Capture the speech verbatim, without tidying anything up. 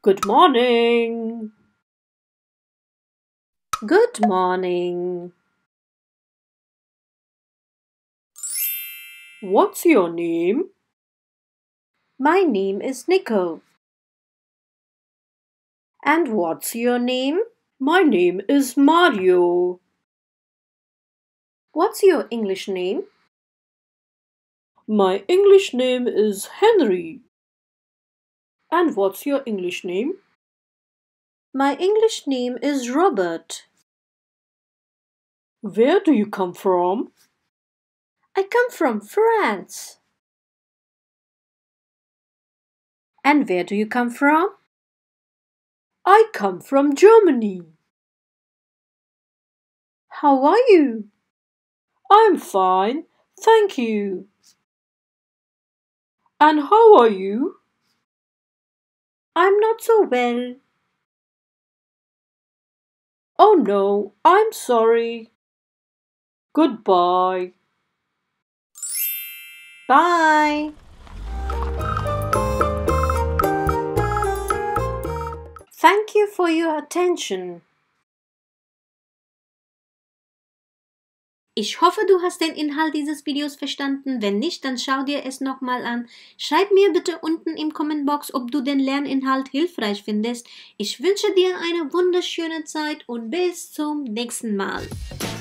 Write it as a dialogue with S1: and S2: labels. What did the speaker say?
S1: Good morning. Good morning. What's your name? My name is Nico. And what's your name? My name is Mario. What's your English name? My English name is Henry. And what's your English name? My English name is Robert. Where do you come from? I come from France. And where do you come from? I come from Germany. How are you? I'm fine, thank you. And how are you? I'm not so well. Oh no, I'm sorry. Goodbye. Bye. Thank you for your attention. Ich hoffe, du hast den Inhalt dieses Videos verstanden. Wenn nicht, dann schau dir es nochmal an. Schreib mir bitte unten im Kommentbox, ob du den Lerninhalt hilfreich findest. Ich wünsche dir eine wunderschöne Zeit und bis zum nächsten Mal.